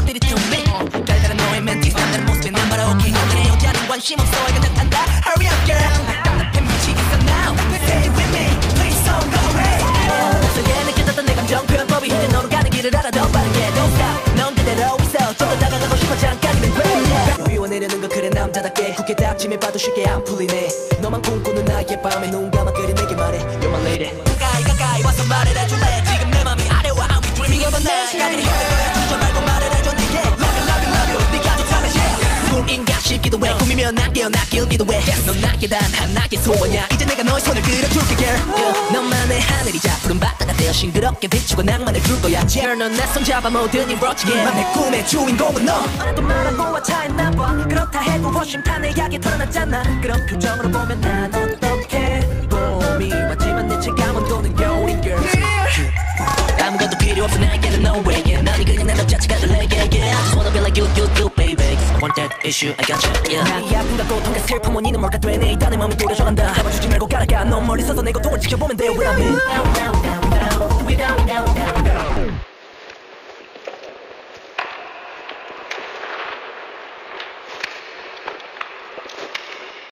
것들이 to me 달달한 너의 멘트 남다른 모습에 난 바로 오케이 너의 여자는 관심 없어 그냥 간다 Hurry up girl 답답해 미치겠어 now Stay with me please don't go away 낯설게 느껴졌던 내 감정 표현법이 이제 너로 가는 길을 알아 더 빠르게 Don't stop 넌 그대로 있어 좀 더 다가가고 싶어 잠깐이면 돼 비워내려는 건 그래 남자답게 굳게 닥치면 봐도 쉽게 안 풀리네 너만 꿈꾸는 나의 밤에 눈 감아 그래 내게 말해 You're my lady 가까이 와서 말해줄래 지금 내 맘이 아래와 I'm dreaming of a night 가만히 있는 주저 말고 말해줘 내게 Love you 네가 좋다면 yeah 꿈인가 싶기도 해 꿈이면 난 깨어나길기도 해넌 나게 단 하나의 소원이야 이제 내가 너의 손을 끌어줄게 girl 너만의 하늘이자 푸른 바다가 되어 싱그럽게 비추고 낭만을 줄 거야 Girl 넌 내 손잡아 모든 일 멋지게 내 꿈의 주인공은 너 또 말하고 차였나 봐 그렇다 해도 워싱턴의 약이 털어놨잖아 그런 표정으로 보면 난 어떡해 봄이 왔지만 내 체감은 도는 겨울인 girl 아무것도 필요 없어 나에게는 no way yeah. 넌이 그냥 내 남자친구가 될래게 yeah. I just wanna be like you baby I want that issue I got you yeah. 나의 아픔과 고통과 슬픔 원인은 뭘까 되네 일단 내 맘이 도려져간다 잡아주지 말고 가라가 넌 멀리 서서 내 고통을 지켜보면 돼 Without me